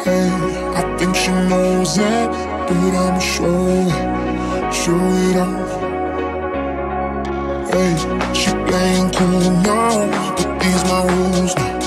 Hey, I think she knows it, but I'ma show it off. Hey, she playing cool now, but these my rules now.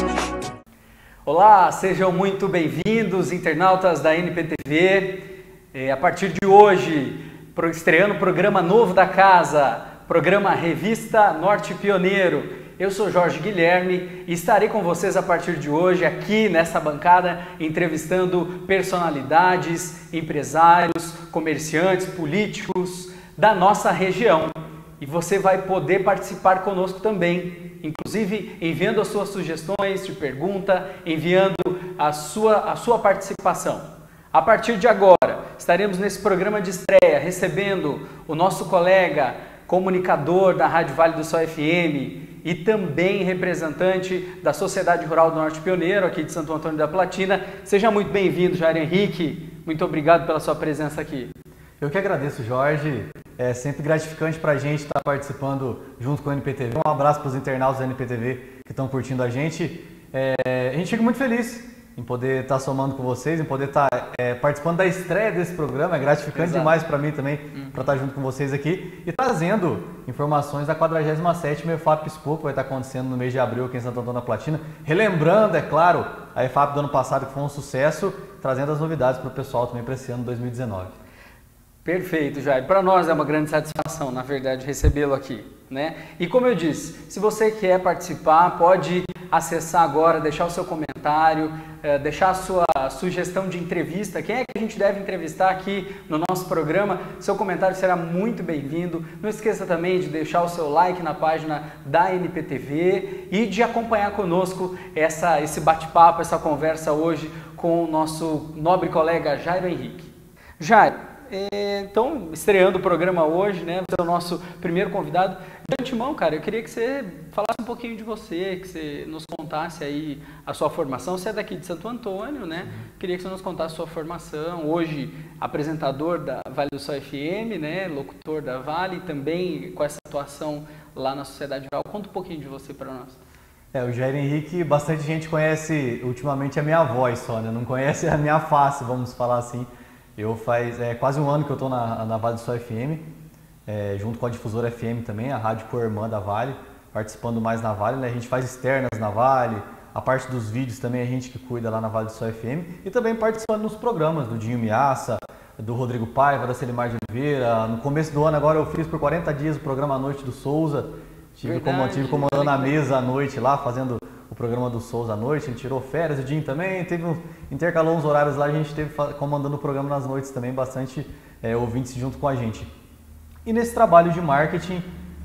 Olá, sejam muito bem-vindos, internautas da NPTV. A partir de hoje, estreando o programa novo da casa, programa Revista Norte Pioneiro. Eu sou Jorge Guilherme e estarei com vocês a partir de hoje aqui nessa bancada entrevistando personalidades, empresários, comerciantes, políticos da nossa região. E você vai poder participar conosco também, inclusive enviando as suas sugestões de pergunta, enviando a sua participação. A partir de agora, estaremos nesse programa de estreia recebendo o nosso colega comunicador da Rádio Vale do Sol FM e também representante da Sociedade Rural do Norte Pioneiro, aqui de Santo Antônio da Platina. Seja muito bem-vindo, Jair Henrique. Muito obrigado pela sua presença aqui. Eu que agradeço, Jorge. É sempre gratificante para a gente estar participando junto com a NPTV. Um abraço para os internautas da NPTV que estão curtindo a gente. A gente fica muito feliz em poder estar somando com vocês, em poder estar participando da estreia desse programa. É gratificante demais para mim também, para estar junto com vocês aqui e trazendo informações da 47ª EFAP Expo, que vai estar acontecendo no mês de abril aqui em Santo Antônio da Platina. Relembrando, é claro, a EFAP do ano passado, que foi um sucesso, trazendo as novidades para o pessoal também para esse ano 2019. Perfeito, Jair. Para nós é uma grande satisfação, na verdade, recebê-lo aqui, né? E como eu disse, se você quer participar, pode acessar agora, deixar o seu comentário, deixar a sua sugestão de entrevista. Quem é que a gente deve entrevistar aqui no nosso programa? Seu comentário será muito bem-vindo. Não esqueça também de deixar o seu like na página da NPTV e de acompanhar conosco esse bate-papo, essa conversa hoje com o nosso nobre colega Jair Henrique. Jair, então, estreando o programa hoje, né? Você é o nosso primeiro convidado. De antemão, cara, eu queria que você falasse um pouquinho de você, que você nos contasse aí a sua formação. Você é daqui de Santo Antônio, né? Queria que você nos contasse a sua formação. Hoje, apresentador da Vale do Sol FM, né? Locutor da Vale, também com essa atuação lá na Sociedade Rural. Conta um pouquinho de você para nós. O Jair Henrique, bastante gente conhece ultimamente a minha voz só, né? Não conhece a minha face, vamos falar assim. Eu faz quase um ano que eu estou na Vale do Sol FM, junto com a Difusora FM também, a rádio co-irmã da Vale, participando mais na Vale, né? A gente faz externas na Vale, a parte dos vídeos também a gente que cuida lá na Vale do Sol FM e também participando nos programas do Dinho Miaça, do Rodrigo Paiva, da Celimar de Oliveira. No começo do ano agora eu fiz por 40 dias o programa À Noite do Souza, tive comandando a mesa à noite lá, fazendo o programa do Souza à noite, ele tirou férias, o Dinho também, intercalou uns horários lá, a gente esteve comandando o programa nas noites também, bastante ouvintes junto com a gente. E nesse trabalho de marketing,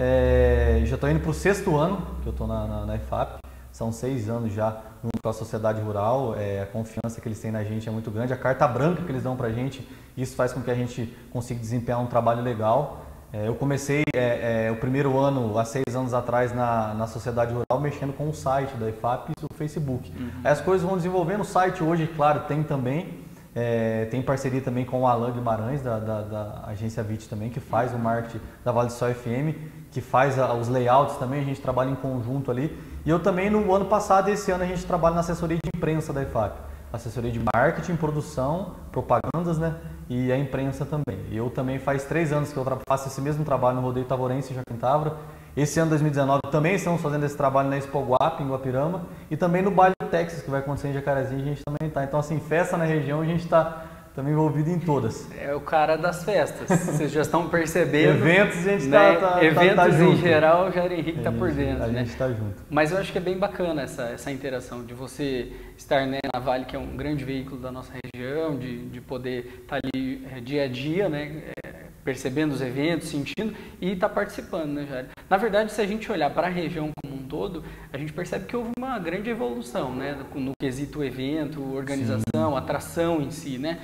já estou indo para o 6º ano que eu estou na EFAP, são 6 anos já junto com a Sociedade Rural, a confiança que eles têm na gente é muito grande, a carta branca que eles dão para a gente, isso faz com que a gente consiga desempenhar um trabalho legal. Eu comecei o primeiro ano, há 6 anos atrás, na Sociedade Rural, mexendo com o site da EFAP e o Facebook. Aí as coisas vão desenvolvendo, o site hoje, claro, tem também, tem parceria também com o Alan Guimarães, da agência VIT também, que faz o marketing da Vale do Sol FM, que faz os layouts também, a gente trabalha em conjunto ali. E eu também, no ano passado e esse ano, a gente trabalha na assessoria de imprensa da EFAP. Assessoria de marketing, produção, propagandas, né? E a imprensa também. Eu também faz 3 anos que eu faço esse mesmo trabalho no Rodeio Tavorense, em Joaquim Távora. Esse ano, 2019, também estamos fazendo esse trabalho na Expo Guap, em Guapirama. E também no Baile do Texas, que vai acontecer em Jacarezinho, a gente também está. Então, assim, festa na região, a gente está também envolvido em todas. É o cara das festas, vocês já estão percebendo. Eventos, a gente né? Eventos tá em geral, o Jair Henrique está por dentro. A gente está junto. Mas eu acho que é bem bacana essa interação de você estar, né, na Vale, que é um grande veículo da nossa região, de poder estar ali dia a dia, né, percebendo os eventos, sentindo e estar participando, né, Jair? Na verdade, se a gente olhar para a região como um todo, a gente percebe que houve uma grande evolução, né, no quesito evento, organização, atração em si, né?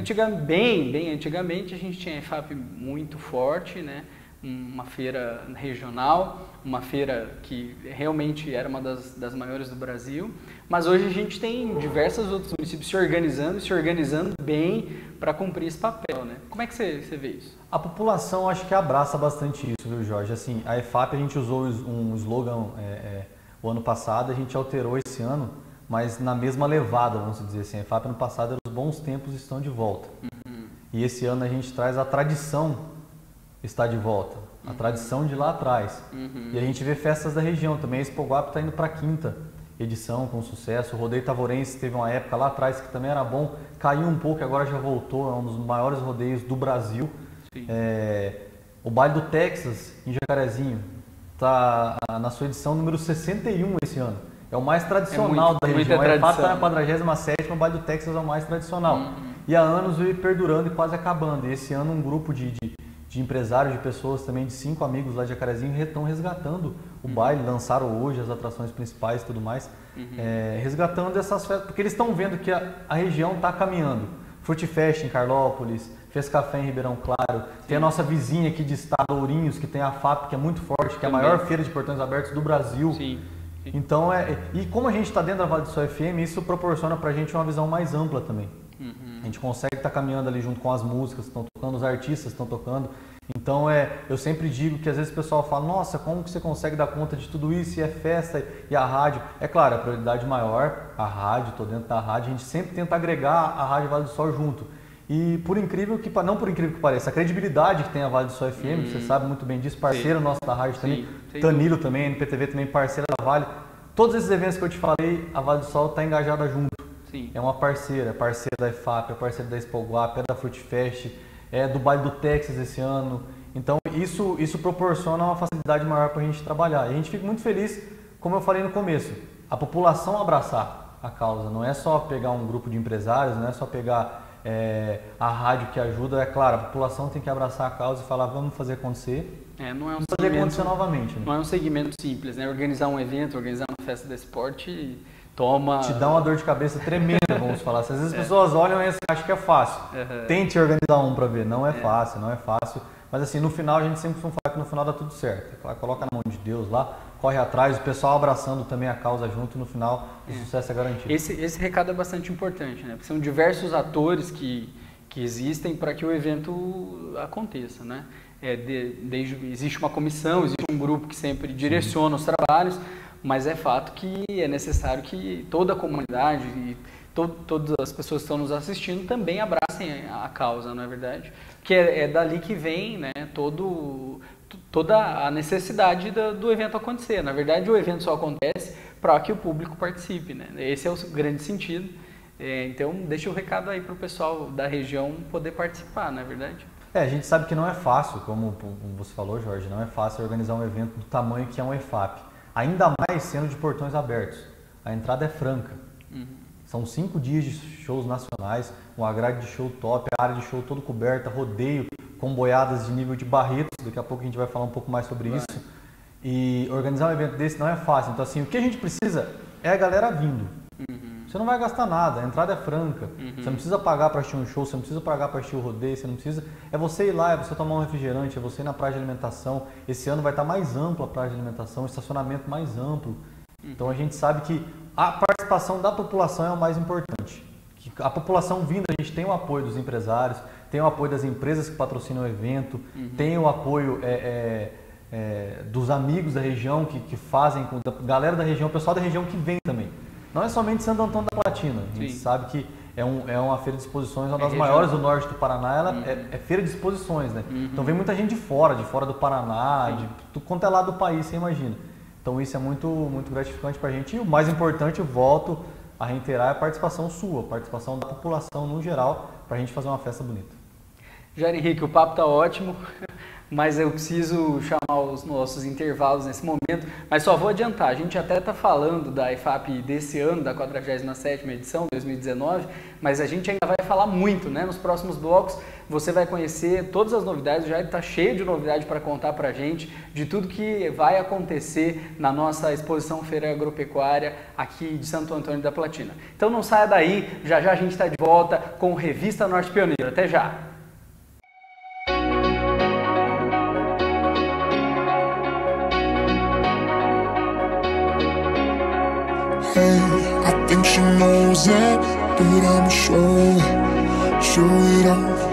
Bem antigamente a gente tinha a EFAP muito forte, né? Uma feira regional, uma feira que realmente era uma das maiores do Brasil, mas hoje a gente tem diversos outros municípios se organizando bem para cumprir esse papel, né? Como é que você vê isso? A população acho que abraça bastante isso, viu, Jorge? Assim, a EFAP a gente usou um slogan o ano passado, a gente alterou esse ano mas na mesma levada, vamos dizer assim. A EFAP ano passado era os bons tempos estão de volta. E esse ano a gente traz a tradição está de volta, a tradição de lá atrás. E a gente vê festas da região também. A Expo Guape está indo para a 5ª edição com sucesso. O Rodeio Tavorense teve uma época lá atrás que também era bom, caiu um pouco e agora já voltou, é um dos maiores rodeios do Brasil. O Baile do Texas, em Jacarezinho, está na sua edição número 61 esse ano. É o mais tradicional da região. A EFAP está na 47ª, o Baile do Texas é o mais tradicional. E há anos veio perdurando e quase acabando. E esse ano um grupo de empresários, de pessoas também, de 5 amigos lá de Jacarezinho, estão resgatando o baile, lançaram hoje as atrações principais e tudo mais, resgatando essas festas, porque eles estão vendo que a região está caminhando. Frutifest em Carlópolis, Fez Café em Ribeirão Claro, tem a nossa vizinha aqui de estado, Ourinhos, que tem a FAP, que é muito forte, que é a maior feira de portões abertos do Brasil. Então, e como a gente está dentro da Vale do Sol FM, isso proporciona para a gente uma visão mais ampla também. A gente consegue estar caminhando ali junto com as músicas que estão tocando, os artistas estão tocando. Então, eu sempre digo que às vezes o pessoal fala, nossa, como que você consegue dar conta de tudo isso, e é festa, e a rádio? É claro, a prioridade maior, a rádio, estou dentro da rádio, a gente sempre tenta agregar a Rádio Vale do Sol junto. E por incrível que, não por incrível que pareça, a credibilidade que tem a Vale do Sol FM, você sabe muito bem disso, parceiro nosso da rádio também, Tanilo também, NPTV também, parceira da Vale. Todos esses eventos que eu te falei, a Vale do Sol está engajada junto. É uma parceira, parceira da EFAP, é parceira da Expo Guape, é da Frutifest, é do Baile do Texas esse ano. Então isso proporciona uma facilidade maior para a gente trabalhar. E a gente fica muito feliz, como eu falei no começo, a população abraçar a causa. Não é só pegar um grupo de empresários, não é só pegar a rádio que ajuda. É claro, a população tem que abraçar a causa e falar, vamos fazer acontecer. Não é um fazer acontecer novamente. Né? Não é um segmento simples, né? Organizar um evento, organizar uma festa desse porte... Te dá uma dor de cabeça tremenda, vamos falar. Às vezes as pessoas olham e acham que é fácil. Tente organizar um para ver. Não é fácil, não é fácil. Mas assim, no final a gente sempre fala que no final dá tudo certo. Coloca na mão de Deus lá, corre atrás, o pessoal abraçando também a causa junto, no final o sucesso é garantido. Esse recado é bastante importante, né? Porque são diversos atores que existem para que o evento aconteça, né? Existe uma comissão, existe um grupo que sempre direciona os trabalhos, mas é fato que é necessário que toda a comunidade e todas as pessoas que estão nos assistindo também abracem a causa, não é verdade? Porque é dali que vem, né, toda a necessidade do evento acontecer. Na verdade, o evento só acontece para que o público participe, né? Esse é o grande sentido. Então, deixa o recado aí para o pessoal da região poder participar, não é verdade? A gente sabe que não é fácil, como você falou, Jorge, não é fácil organizar um evento do tamanho que é um EFAP. Ainda mais sendo de portões abertos. A entrada é franca. São 5 dias de shows nacionais, uma grade de show top, a área de show toda coberta, rodeio com boiadas de nível de Barretos. Daqui a pouco a gente vai falar um pouco mais sobre isso. E organizar um evento desse não é fácil. Então, assim, o que a gente precisa é a galera vindo. Você não vai gastar nada, a entrada é franca. Você não precisa pagar para assistir um show, você não precisa pagar para assistir o rodeio, você não precisa... É você ir lá, é você tomar um refrigerante, é você ir na praia de alimentação. Esse ano vai estar mais ampla a praia de alimentação, o estacionamento mais amplo. Então a gente sabe que a participação da população é o mais importante. Que a população vindo, a gente tem o apoio dos empresários, tem o apoio das empresas que patrocinam o evento, tem o apoio dos amigos da região que fazem, da galera da região, o pessoal da região que vem também. Não é somente Santo Antônio da Platina, a gente sabe que é uma feira de exposições, uma das maiores do norte do Paraná, ela é feira de exposições, né? Então vem muita gente de fora do Paraná, de tudo quanto é lado do país, você imagina. Então isso é muito, muito gratificante para a gente. E o mais importante, eu volto a reiterar, é a participação sua, a participação da população no geral, para a gente fazer uma festa bonita. Jair Henrique, o papo está ótimo, mas eu preciso chamar os nossos intervalos nesse momento, mas só vou adiantar, a gente até está falando da EFAP desse ano, da 47ª edição, 2019, mas a gente ainda vai falar muito, né? Nos próximos blocos você vai conhecer todas as novidades, o Jair está cheio de novidade para contar para a gente, de tudo que vai acontecer na nossa exposição Feira Agropecuária aqui de Santo Antônio da Platina. Então não saia daí, já já a gente está de volta com Revista Norte Pioneiro. Até já! Hey, I think she knows it, but I'ma show it off.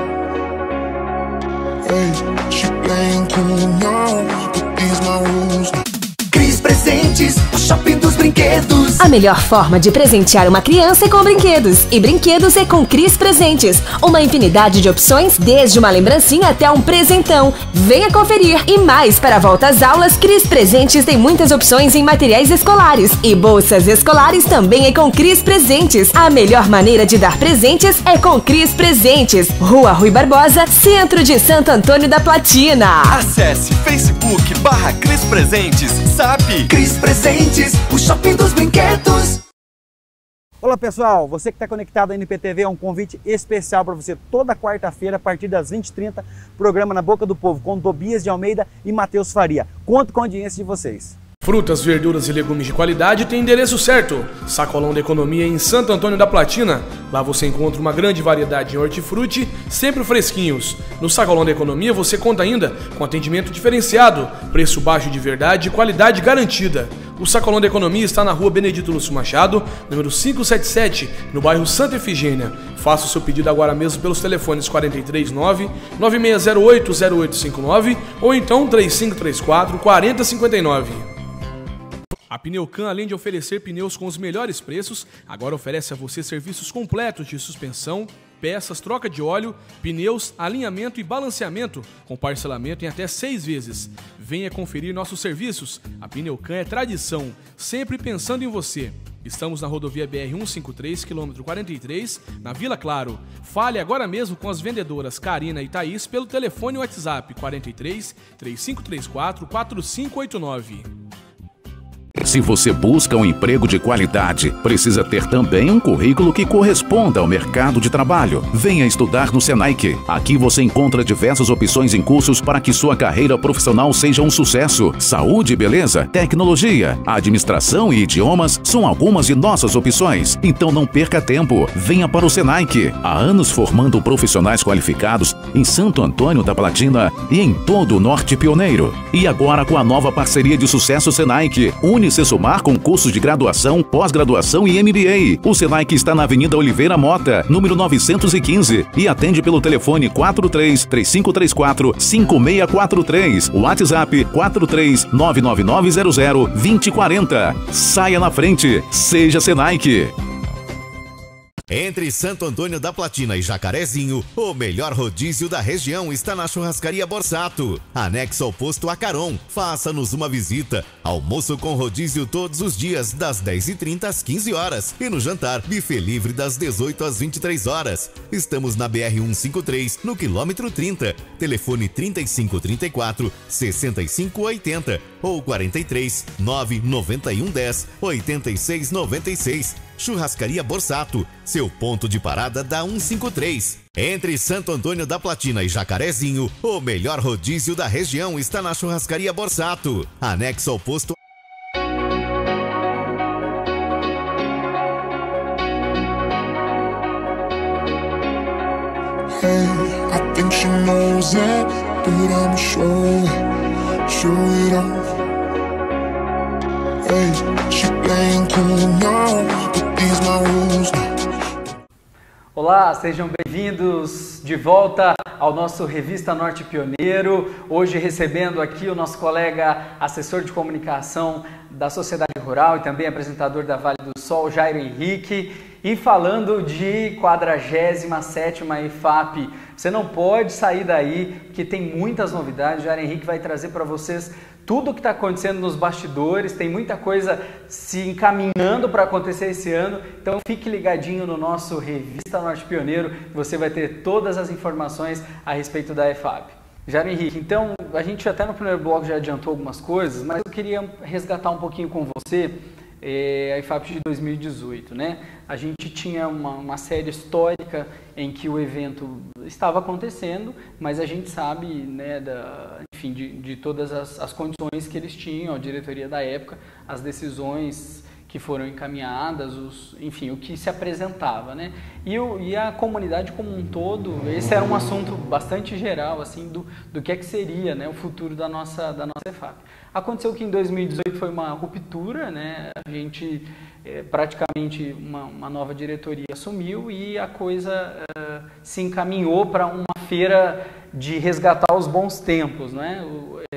Hey, she playing cool now, but these my rules. Chris Presentes, o shopping dos brinquedos. A melhor forma de presentear uma criança é com brinquedos. E brinquedos é com Cris Presentes. Uma infinidade de opções, desde uma lembrancinha até um presentão. Venha conferir. E mais, para a volta às aulas, Cris Presentes tem muitas opções em materiais escolares. E bolsas escolares também é com Cris Presentes. A melhor maneira de dar presentes é com Cris Presentes. Rua Rui Barbosa, centro de Santo Antônio da Platina. Acesse Facebook.com/Cris Presentes. SAP Cris Presentes, o shopping dos brinquedos. Olá pessoal, você que está conectado à NPTV, é um convite especial para você. Toda quarta-feira, a partir das 20h30, programa Na Boca do Povo, com Tobias de Almeida e Matheus Faria. Conto com a audiência de vocês. Frutas, verduras e legumes de qualidade tem endereço certo. Sacolão da Economia em Santo Antônio da Platina. Lá você encontra uma grande variedade de hortifruti, sempre fresquinhos. No Sacolão da Economia você conta ainda com atendimento diferenciado, preço baixo de verdade e qualidade garantida. O Sacolão da Economia está na rua Benedito Lúcio Machado, número 577, no bairro Santa Efigênia. Faça o seu pedido agora mesmo pelos telefones 439-9608-0859 ou então 3534-4059. A Pneucan, além de oferecer pneus com os melhores preços, agora oferece a você serviços completos de suspensão, peças, troca de óleo, pneus, alinhamento e balanceamento, com parcelamento em até 6 vezes. Venha conferir nossos serviços. A Pneucan é tradição, sempre pensando em você. Estamos na rodovia BR-153, quilômetro 43, na Vila Claro. Fale agora mesmo com as vendedoras Karina e Thaís pelo telefone WhatsApp 43 3534 4589. Se você busca um emprego de qualidade, precisa ter também um currículo que corresponda ao mercado de trabalho. Venha estudar no Senaic. Aqui você encontra diversas opções em cursos para que sua carreira profissional seja um sucesso. Saúde e beleza, tecnologia, administração e idiomas são algumas de nossas opções. Então não perca tempo. Venha para o Senaic. Há anos formando profissionais qualificados em Santo Antônio da Platina e em todo o Norte Pioneiro. E agora com a nova parceria de sucesso Senaic, Unicesumar com cursos de graduação, pós-graduação e MBA. O Senaic está na Avenida Oliveira Mota, número 915 e atende pelo telefone 43-3534-5643. WhatsApp 43-99900-2040. Saia na frente. Seja Senaic. Entre Santo Antônio da Platina e Jacarezinho, o melhor rodízio da região está na Churrascaria Borsato, anexo ao posto Acaron. Faça-nos uma visita. Almoço com rodízio todos os dias, das 10h30 às 15 horas. E no jantar, buffet livre das 18 às 23 horas. Estamos na BR-153, no quilômetro 30. Telefone 3534-6580 ou 43-99110-8696. Churrascaria Borsato, seu ponto de parada da 153. Entre Santo Antônio da Platina e Jacarezinho, o melhor rodízio da região está na Churrascaria Borsato, anexo ao posto. Hey, I think she knows it, but I'ma show it off. Hey, she playing cool now, but these my rules now. Olá, sejam bem-vindos de volta ao nosso Revista Norte Pioneiro. Hoje recebendo aqui o nosso colega assessor de comunicação da Sociedade Rural e também apresentador da Vale do Sol, Jairo Henrique, e falando de 47ª EFAP. Você não pode sair daí, porque tem muitas novidades. O Jairo Henrique vai trazer para vocês tudo o que está acontecendo nos bastidores, tem muita coisa se encaminhando para acontecer esse ano, então fique ligadinho no nosso Revista Norte Pioneiro, você vai ter todas as informações a respeito da EFAP. Jairo Henrique, então a gente até no primeiro bloco já adiantou algumas coisas, mas eu queria resgatar um pouquinho com você a EFAP de 2018, né? A gente tinha uma série histórica em que o evento estava acontecendo, mas a gente sabe, né, enfim, de todas as condições que eles tinham, a diretoria da época, as decisões que foram encaminhadas, enfim, o que se apresentava, né? E a comunidade como um todo, esse era um assunto bastante geral, assim, do que é que seria, né, o futuro da nossa EFAP. Aconteceu que em 2018 foi uma ruptura, né? A gente praticamente uma nova diretoria assumiu e a coisa se encaminhou para uma feira de resgatar os bons tempos, né? Em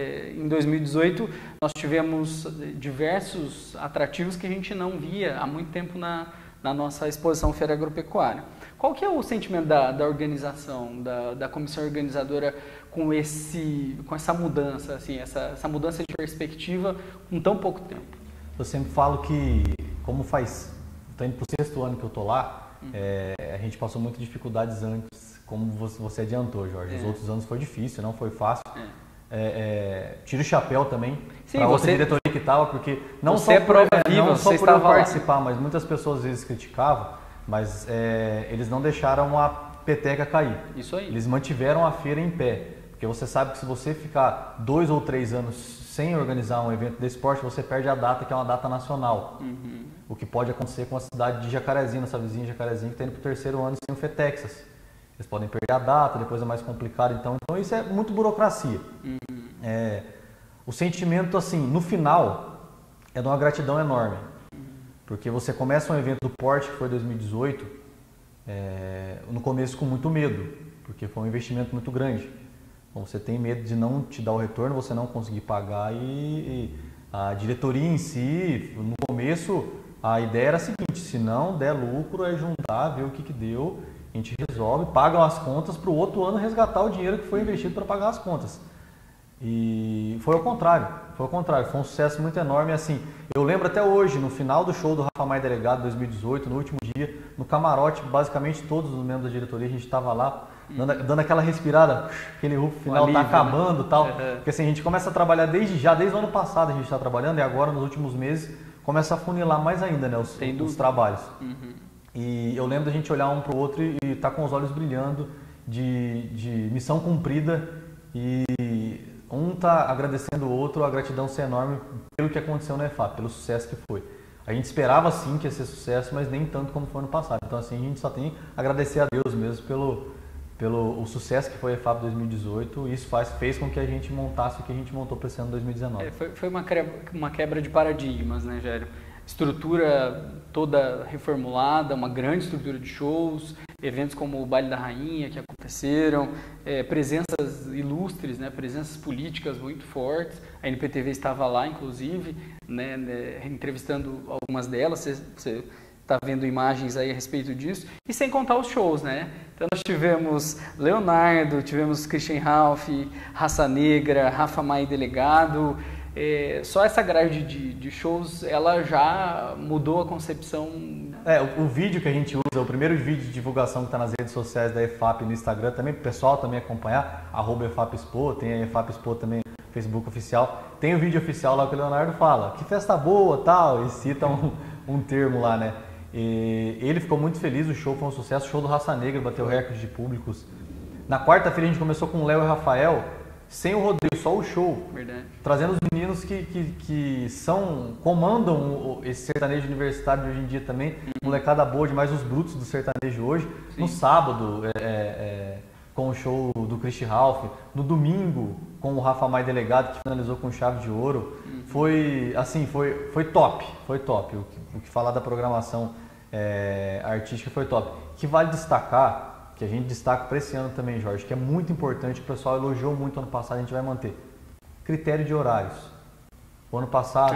em 2018 nós tivemos diversos atrativos que a gente não via há muito tempo na nossa exposição Feira Agropecuária. Qual que é o sentimento da organização, da comissão organizadora com essa mudança, assim, essa mudança de perspectiva com tão pouco tempo? Eu sempre falo que, como estou indo para o 6º ano que eu estou lá, a gente passou muitas dificuldades antes, como você adiantou, Jorge. Os outros anos foi difícil, não foi fácil. Tiro o chapéu também para outra diretoria que estava, porque não só por eu participar, mas muitas pessoas às vezes criticavam, mas eles não deixaram a peteca cair. Isso aí. Eles mantiveram a feira em pé, porque você sabe que se você ficar 2 ou 3 anos sem organizar um evento de esporte, você perde a data, que é uma data nacional. O que pode acontecer com a cidade de Jacarezinho, nossa vizinha Jacarezinho, que está indo para o 3º ano sem o FETEXAS. Eles podem perder a data, depois é mais complicado. Então isso é muito burocracia. O sentimento, assim, no final, é de uma gratidão enorme. Porque você começa um evento do porte, que foi 2018, no começo com muito medo, porque foi um investimento muito grande. Então você tem medo de não te dar o retorno, você não conseguir pagar e a diretoria em si, no começo, a ideia era a seguinte: se não der lucro, é juntar, ver o que deu, a gente resolve, paga as contas para o outro ano resgatar o dinheiro que foi investido para pagar as contas. E foi ao contrário, foi um sucesso muito enorme. Assim, eu lembro até hoje, no final do show do Rafa Maia Delegado 2018, no último dia, no camarote, basicamente todos os membros da diretoria, a gente estava lá, dando aquela respirada, aquele rufo final, alívio, tá acabando, né? Tal. Porque assim, a gente começa a trabalhar desde o ano passado a gente está trabalhando, e agora nos últimos meses começa a funilar mais ainda, né, os trabalhos. E eu lembro da gente olhar um para o outro e tá com os olhos brilhando de missão cumprida, e um tá agradecendo o outro, a gratidão ser enorme pelo que aconteceu na EFAP, pelo sucesso que foi. A gente esperava sim que ia ser sucesso, mas nem tanto como foi no passado. Então assim, a gente só tem a agradecer a Deus mesmo pelo sucesso que foi a EFAP 2018, e isso fez com que a gente montasse o que a gente montou para esse ano 2019. Foi uma quebra de paradigmas, né, Gério? Estrutura toda reformulada, uma grande estrutura de shows, eventos como o Baile da Rainha que aconteceram, presenças ilustres, né, presenças políticas muito fortes. A NPTV estava lá, inclusive, né, entrevistando algumas delas. Você está vendo imagens aí a respeito disso. E sem contar os shows, né? Então nós tivemos Leonardo, tivemos Christian Ralph, Raça Negra, Rafa Maia Delegado. Só essa grade de shows, ela já mudou a concepção. O vídeo que a gente usa, o primeiro vídeo de divulgação que está nas redes sociais da EFAP no Instagram, também para o pessoal também acompanhar, @EFAPExpo, tem a EFAPExpo também no Facebook oficial. Tem o vídeo oficial lá que o Leonardo fala, que festa boa, tal, e cita um termo lá, né? E ele ficou muito feliz, o show foi um sucesso, o show do Raça Negra bateu recorde de públicos. Na quarta-feira a gente começou com o Léo e Rafael, sem o rodeio, só o show. Verdade. Trazendo os meninos que comandam esse sertanejo universitário de hoje em dia também, molecada boa demais, os brutos do sertanejo hoje. Sim. No sábado, com o show do Christian Ralph, no domingo, com o Rafa Maia Delegado, que finalizou com chave de ouro. Foi top, foi top. O que falar da programação artística foi top. Que vale destacar, que a gente destaca para esse ano também, Jorge, que é muito importante, o pessoal elogiou muito ano passado, a gente vai manter. Critério de horários. O ano passado,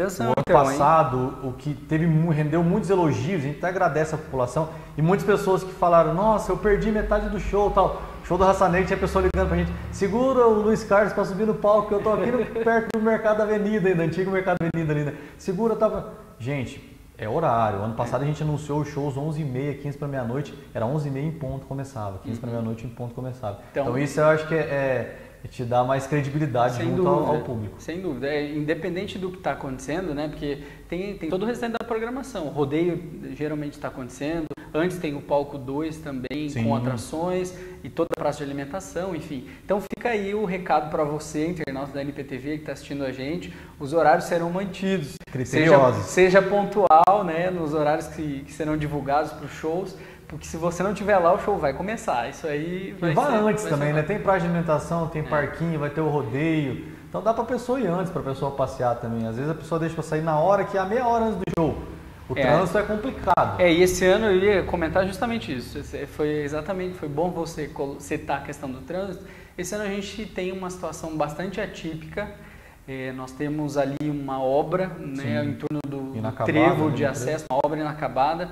o que rendeu muitos elogios, a gente até agradece a população, e muitas pessoas que falaram, nossa, eu perdi metade do show, tal. Show do Raça Negra, tinha pessoa ligando pra gente, segura o Luiz Carlos para subir no palco, que eu tô aqui perto do Mercado da Avenida ainda, antigo Mercado da Avenida ali, né? Segura, tava... Gente, é horário. Ano passado a gente anunciou os shows 11h30, 15 para meia-noite, era 11h30 em ponto começava, 15 para meia-noite em ponto começava. Então isso eu acho que te dá mais credibilidade junto ao público. Sem dúvida. Independente do que está acontecendo, né? Porque tem todo o restante da programação. O rodeio geralmente está acontecendo. Antes tem o palco 2 também, sim, com atrações e toda a praça de alimentação, enfim. Então fica aí o recado para você, internauta da NPTV que está assistindo a gente. Os horários serão mantidos. Criteriosos. Seja pontual, né? Nos horários que serão divulgados para os shows. Porque se você não estiver lá, o show vai começar. Isso aí vai ser... antes também, né? Tem praça de alimentação, tem parquinho, vai ter o rodeio. Então dá pra pessoa ir antes, pra pessoa passear também. Às vezes a pessoa deixa pra sair na hora, que é a meia hora antes do show. O trânsito é complicado. E esse ano eu ia comentar justamente isso. Foi bom você citar a questão do trânsito. Esse ano a gente tem uma situação bastante atípica. Nós temos ali uma obra, né, em torno do Inacabada, trevo né, de acesso, uma obra inacabada,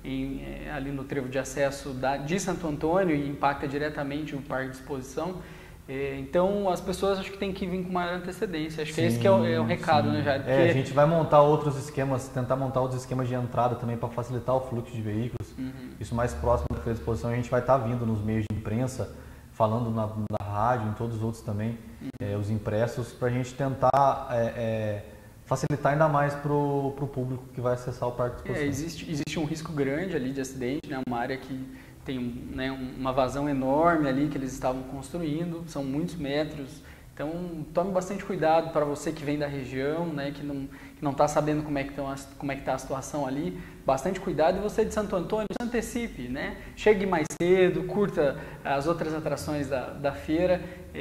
ali no trevo de acesso de Santo Antônio, e impacta diretamente o parque de exposição. Então as pessoas acho que tem que vir com maior antecedência. Acho que esse que é o recado, né, Jair? A gente vai montar outros esquemas, tentar montar outros esquemas de entrada também para facilitar o fluxo de veículos. Isso mais próximo da exposição, a gente vai estar vindo nos meios de imprensa, falando na rádio, em todos os outros também, os impressos, para a gente tentar facilitar ainda mais para o público que vai acessar o parque de exposição. Existe um risco grande ali de acidente, né? Uma área que tem, né, uma vazão enorme ali que eles estavam construindo, são muitos metros. Então tome bastante cuidado para você que vem da região, né, que não está sabendo como é que está a situação ali. Bastante cuidado, e você de Santo Antônio, se antecipe, né? Chegue mais cedo, curta as outras atrações da feira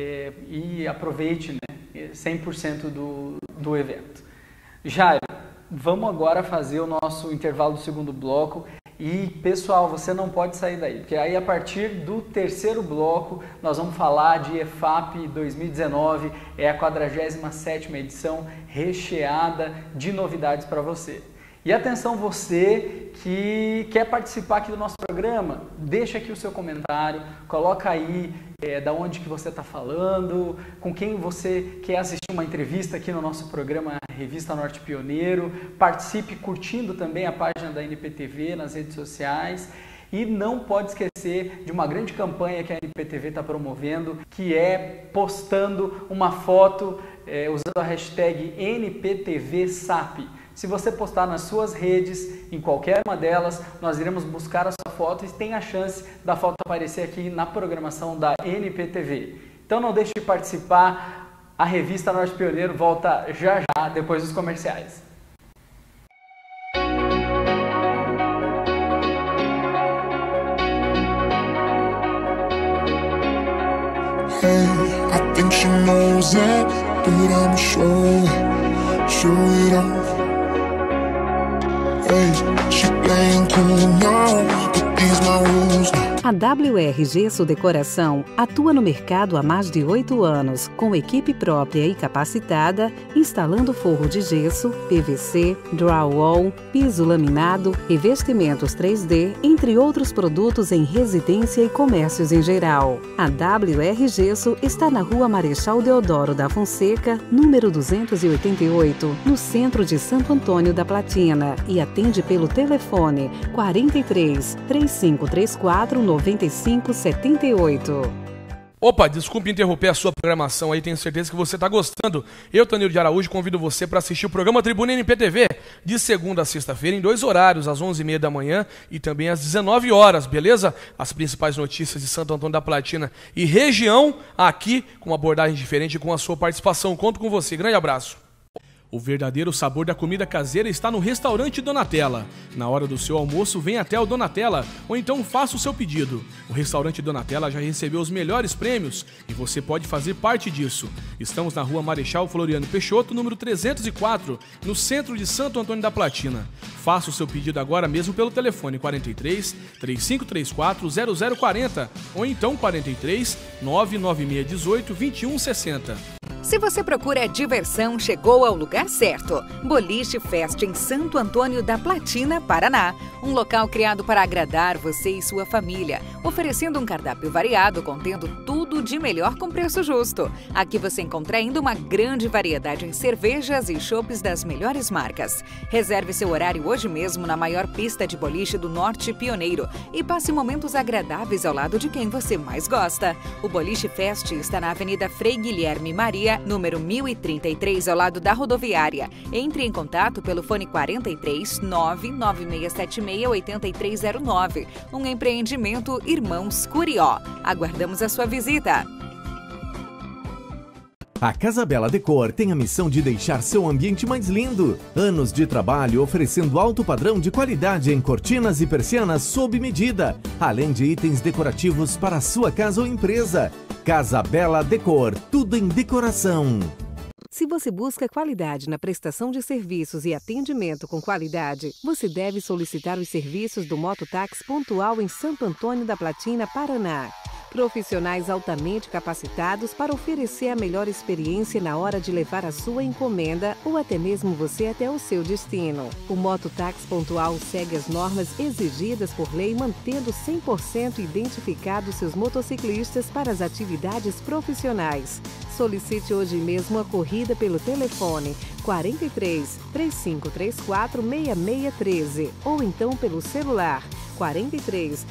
e aproveite, né, 100% do evento. Jair, vamos agora fazer o nosso intervalo do segundo bloco. E, pessoal, você não pode sair daí, porque aí a partir do terceiro bloco nós vamos falar de EFAP 2019, é a 47ª edição, recheada de novidades para você. E atenção, você que quer participar aqui do nosso programa, deixa aqui o seu comentário, coloca aí da onde que você está falando, com quem você quer assistir uma entrevista aqui no nosso programa Revista Norte Pioneiro, participe curtindo também a página da NPTV nas redes sociais. E não pode esquecer de uma grande campanha que a NPTV está promovendo, que é postando uma foto usando a hashtag NPTVSAP. Se você postar nas suas redes, em qualquer uma delas, nós iremos buscar a sua foto e tem a chance da foto aparecer aqui na programação da NPTV. Então não deixe de participar, a revista Norte Pioneiro volta já depois dos comerciais. Hey, I think she knows it, but I'ma show it off. Hey, she playing cool now, but these my rules now. A WR Gesso Decoração atua no mercado há mais de 8 anos, com equipe própria e capacitada, instalando forro de gesso, PVC, drywall, piso laminado, revestimentos 3D, entre outros produtos em residência e comércios em geral. A WR Gesso está na Rua Marechal Deodoro da Fonseca, número 288, no centro de Santo Antônio da Platina, e atende pelo telefone 43 3534 9578. Opa, desculpe interromper a sua programação aí, tenho certeza que você está gostando. Eu, Taniro de Araújo, convido você para assistir o programa Tribuna NPTV de segunda a sexta-feira em 2 horários, às 11h30 da manhã e também às 19 horas, beleza? As principais notícias de Santo Antônio da Platina e região, aqui com uma abordagem diferente, com a sua participação. Conto com você, grande abraço. O verdadeiro sabor da comida caseira está no Restaurante Donatella. Na hora do seu almoço, venha até o Donatella ou então faça o seu pedido. O Restaurante Donatella já recebeu os melhores prêmios e você pode fazer parte disso. Estamos na Rua Marechal Floriano Peixoto, número 304, no centro de Santo Antônio da Platina. Faça o seu pedido agora mesmo pelo telefone 43 3534 0040 ou então 43 99618 2160. Se você procura diversão, chegou ao lugar certo. Boliche Fest em Santo Antônio da Platina, Paraná. Um local criado para agradar você e sua família, oferecendo um cardápio variado, contendo tudo de melhor com preço justo. Aqui você encontra ainda uma grande variedade em cervejas e chopes das melhores marcas. Reserve seu horário hoje mesmo na maior pista de boliche do Norte Pioneiro e passe momentos agradáveis ao lado de quem você mais gosta. O Boliche Fest está na Avenida Frei Guilherme Maria, número 1033, ao lado da rodoviária. Entre em contato pelo fone 43 99676 8309. Um empreendimento Irmãos Curió. Aguardamos a sua visita. A Casa Bela Decor tem a missão de deixar seu ambiente mais lindo. Anos de trabalho oferecendo alto padrão de qualidade em cortinas e persianas sob medida, além de itens decorativos para a sua casa ou empresa. Casa Bela Decor, tudo em decoração. Se você busca qualidade na prestação de serviços e atendimento com qualidade, você deve solicitar os serviços do Mototáxi Pontual em Santo Antônio da Platina, Paraná. Profissionais altamente capacitados para oferecer a melhor experiência na hora de levar a sua encomenda ou até mesmo você até o seu destino. O Mototáxi Pontual segue as normas exigidas por lei, mantendo 100% identificados seus motociclistas para as atividades profissionais. Solicite hoje mesmo a corrida pelo telefone 43 3534 6613 ou então pelo celular 43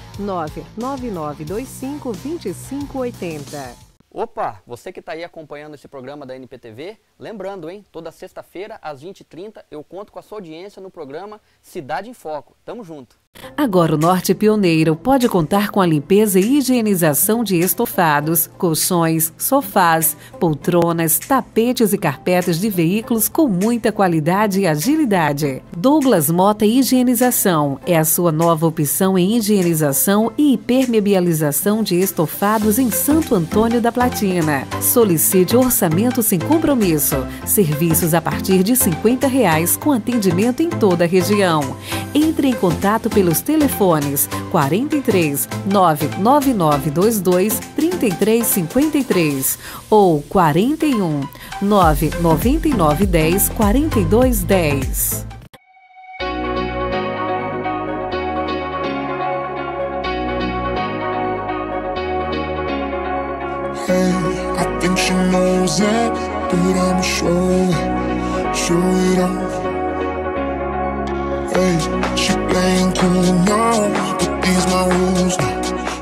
99925 2580. Opa, você que está aí acompanhando esse programa da NPTV, lembrando, hein, toda sexta-feira às 20h30 eu conto com a sua audiência no programa Cidade em Foco. Tamo junto. Agora o Norte Pioneiro pode contar com a limpeza e higienização de estofados, colchões, sofás, poltronas, tapetes e carpetas de veículos com muita qualidade e agilidade. Douglas Mota Higienização é a sua nova opção em higienização e impermeabilização de estofados em Santo Antônio da Platina. Solicite orçamento sem compromisso. Serviços a partir de R$ 50 com atendimento em toda a região. Entre em contato pelos telefones 43 99922 3353 ou 41 99910 4210. Hey, I think she knows it, but I'ma show it off. Hey, she playing cool now, but these my rules now.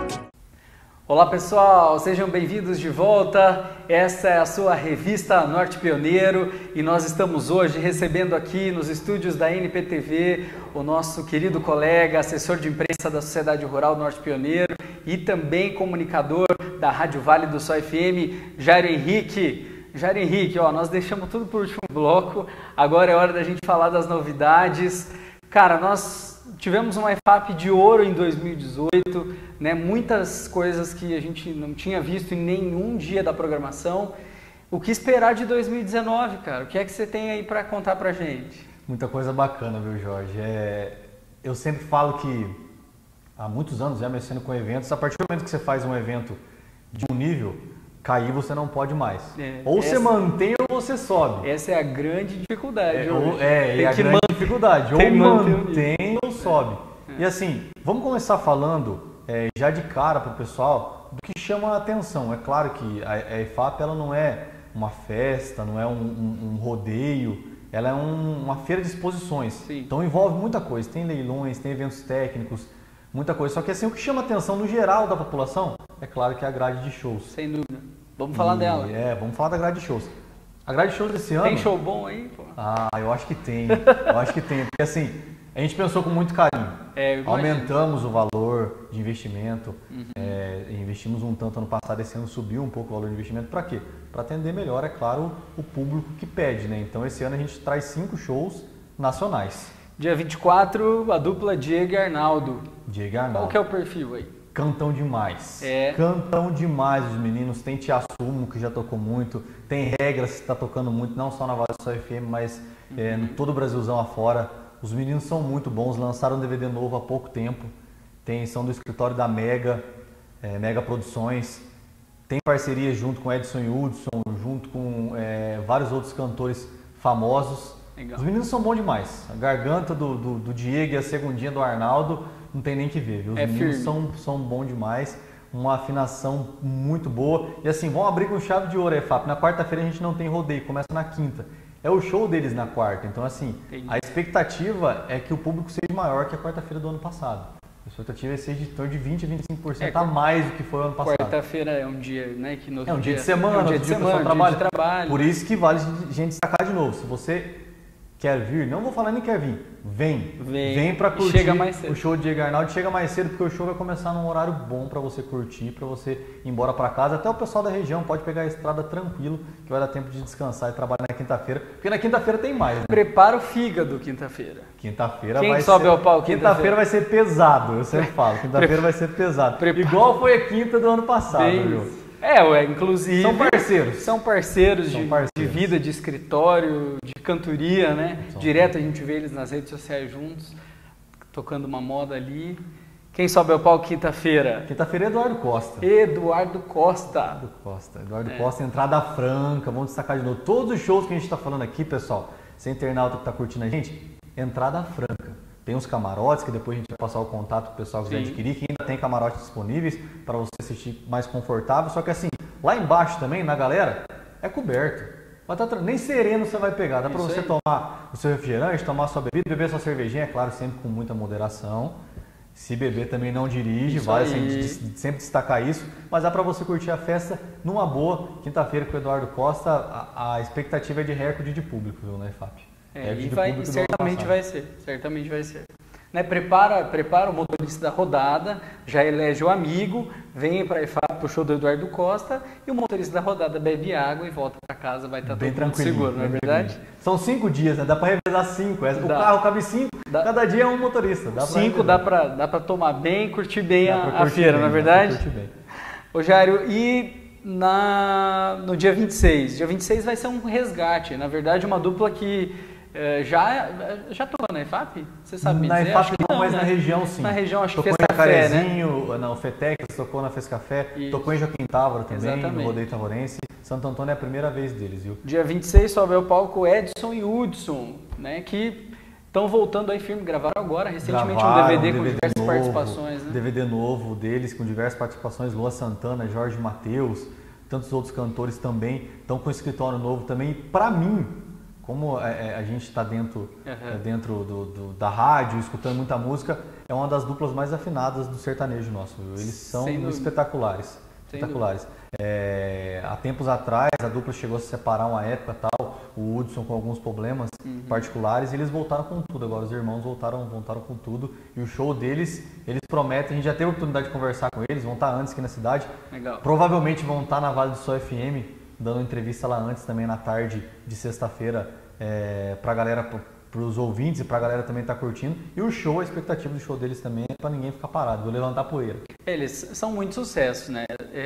Olá pessoal, sejam bem-vindos de volta. Essa é a sua revista Norte Pioneiro e nós estamos hoje recebendo aqui nos estúdios da NPTV o nosso querido colega, assessor de imprensa da Sociedade Rural Norte Pioneiro e também comunicador da Rádio Vale do Sol FM, Jairo Henrique. Jairo Henrique, ó, nós deixamos tudo por último bloco, agora é hora da gente falar das novidades. Cara, nós tivemos uma EFAP de ouro em 2018, né? Muitas coisas que a gente não tinha visto em nenhum dia da programação. O que esperar de 2019, cara? O que é que você tem aí para contar pra gente? Muita coisa bacana, viu, Jorge? Eu sempre falo que há muitos anos já mexendo com eventos, a partir do momento que você faz um evento de um nível, cair você não pode mais. Ou você mantém ou você sobe. Essa é a grande dificuldade. É a grande dificuldade. Ou mantém ou sobe. E assim, vamos começar falando já de cara para o pessoal do que chama a atenção. É claro que a EFAP ela não é uma festa, não é um rodeio, ela é uma feira de exposições. Sim. Então envolve muita coisa. Tem leilões, tem eventos técnicos, muita coisa. Só que assim, o que chama a atenção no geral da população, é claro que é a grade de shows. Sem dúvida. Vamos falar dela. Vamos falar da grade de shows. A grade de shows desse ano... Tem show bom aí, pô? Ah, eu acho que tem. Porque assim, a gente pensou com muito carinho. Aumentamos o valor de investimento. Investimos um tanto ano passado, esse ano subiu um pouco o valor de investimento. Para quê? Para atender melhor, é claro, o público que pede, né? Então esse ano a gente traz 5 shows nacionais. Dia 24, a dupla Diego e Arnaldo. Diego e Arnaldo. Qual que é o perfil aí? Cantam demais. Cantam demais os meninos. Tem Te Assumo, que já tocou muito. Tem Regras, que está tocando muito, não só na Vale do Sol FM, mas em todo o Brasilzão afora. Os meninos são muito bons, lançaram um DVD novo há pouco tempo. São do escritório da Mega Produções. Tem parceria junto com Edson Hudson, junto com vários outros cantores famosos. Legal. Os meninos são bons demais. A garganta do Diego e a segundinha do Arnaldo não tem nem que ver, viu? Os meninos são bons demais, uma afinação muito boa. E assim, vão abrir com chave de ouro a EFAP. Na quarta-feira a gente não tem rodeio, começa na quinta. É o show deles na quarta. Então assim, a expectativa é que o público seja maior que a quarta-feira do ano passado. A expectativa é ser de torno de 20% a 25% a mais do que foi o ano passado. Quarta-feira é um dia, né? Que no um dia de semana, dia de trabalho. Por isso que vale a gente destacar de novo. Se você quer vir, não vou falar nem quer vir, vem para curtir. Chega mais cedo. O show de Diego Arnaldo, chega mais cedo porque o show vai começar num horário bom para você curtir, para você ir embora para casa. Até o pessoal da região pode pegar a estrada tranquilo, que vai dar tempo de descansar e trabalhar na quinta-feira, porque na quinta-feira tem mais, né? Prepara o fígado quinta-feira. Quinta-feira Quem sobe ao palco quinta-feira vai ser pesado, eu sempre falo. Quinta-feira vai ser pesado. Igual foi a quinta do ano passado, viu? Inclusive... São parceiros de vida, de escritório, de cantoria, né? Direto a gente vê eles nas redes sociais juntos, tocando uma moda ali. Quem sobe ao palco quinta-feira? Quinta-feira é Eduardo Costa. Eduardo Costa. Eduardo Costa, entrada franca, vamos destacar de novo. Todos os shows que a gente está falando aqui, pessoal, você internauta que está curtindo a gente, entrada franca. Tem uns camarotes que depois a gente vai passar o contato para o pessoal que quiser adquirir, que ainda tem camarotes disponíveis para você assistir mais confortável. Só que assim, lá embaixo também, na galera, é coberto. Nem sereno você vai pegar, dá para você tomar o seu refrigerante, tomar a sua bebida, beber sua cervejinha, é claro, sempre com muita moderação. Se beber também não dirige, vale sempre destacar isso, mas dá para você curtir a festa numa boa. Quinta-feira com o Eduardo Costa, a expectativa é de recorde de público, viu, na IFAP. E certamente vai ser. Né, prepara o motorista da rodada, já elege o amigo, vem para a IFAP pro show do Eduardo Costa e o motorista da rodada bebe água e volta para casa, vai estar bem todo mundo seguro, não é verdade? São 5 dias, né? Dá para revezar 5. O carro cabe 5, cada dia é um motorista. 5 dá para tomar bem, curtir bem a feira, não é verdade? Ô Jairo, e no dia 26? Dia 26 vai ser um resgate, na verdade uma dupla que já tocou na IFAP? Você sabe me dizer? Na IFAP não, mas na região sim. Na região acho que fez café, né? Na FETEX, tocou na Fez Café, tocou em Joaquim Távora também, no Rodeio Tavorense. Santo Antônio é a primeira vez deles, viu? Dia 26 sobe ao palco Edson e Hudson, né? Que estão voltando aí firme, gravaram agora recentemente um DVD com diversas participações, né? DVD novo deles com diversas participações, Lua Santana, Jorge Mateus, tantos outros cantores também, estão com escritório novo também. E pra mim, como a gente está dentro da rádio, escutando muita música, é uma das duplas mais afinadas do sertanejo nosso. Viu? Eles são espetaculares. Há tempos atrás, a dupla chegou a se separar uma época, tal, o Hudson com alguns problemas particulares, e eles voltaram com tudo. Agora os irmãos voltaram com tudo. E o show deles, eles prometem, a gente já teve a oportunidade de conversar com eles, vão estar antes aqui na cidade. Legal. Provavelmente vão estar na Vale do Sol FM, dando entrevista lá antes também na tarde de sexta-feira pra galera, pros ouvintes e pra galera também tá curtindo. E o show, a expectativa do show deles também é pra ninguém ficar parado, vou levantar poeira. Eles são muito sucessos, né?